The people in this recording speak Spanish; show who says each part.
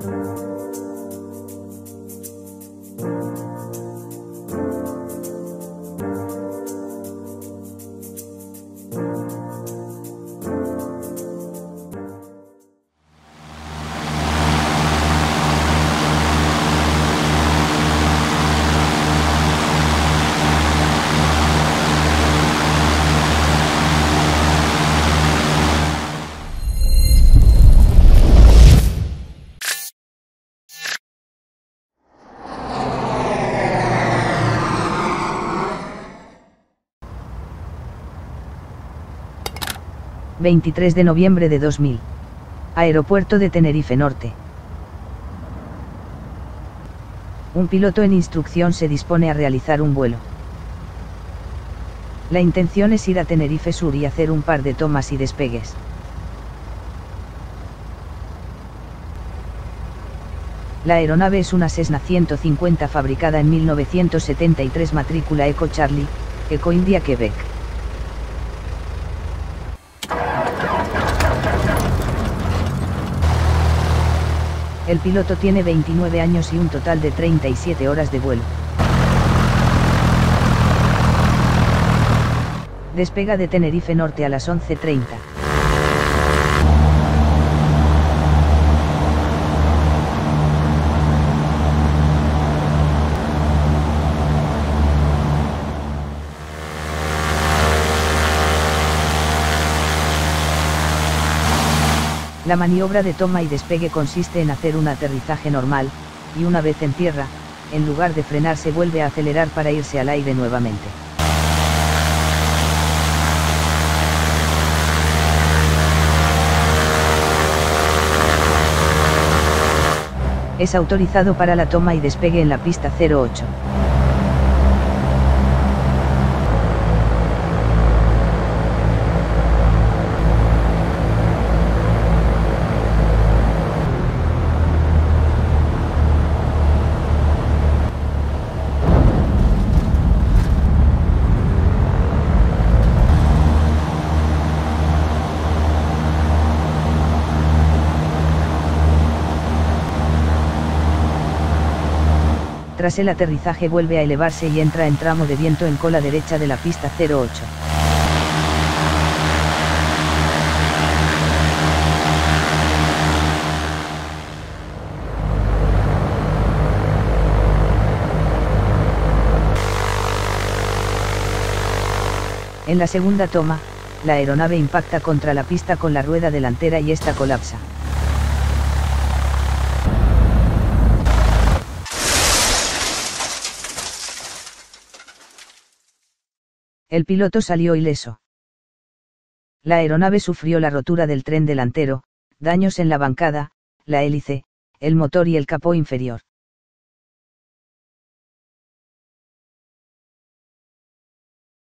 Speaker 1: ...23 de noviembre de 2000... Aeropuerto de Tenerife Norte. Un piloto en instrucción se dispone a realizar un vuelo. La intención es ir a Tenerife Sur y hacer un par de tomas y despegues. La aeronave es una Cessna 150 fabricada en 1973, matrícula Eco Charlie, Eco India, Quebec. El piloto tiene 29 años y un total de 37 horas de vuelo. Despega de Tenerife Norte a las 11:30. La maniobra de toma y despegue consiste en hacer un aterrizaje normal, y una vez en tierra, en lugar de frenar se vuelve a acelerar para irse al aire nuevamente. Es autorizado para la toma y despegue en la pista 08. Tras el aterrizaje vuelve a elevarse y entra en tramo de viento en cola derecha de la pista 08. En la segunda toma, la aeronave impacta contra la pista con la rueda delantera y esta colapsa. El piloto salió ileso. La aeronave sufrió la rotura del tren delantero, daños en la bancada, la hélice, el motor y el capó inferior.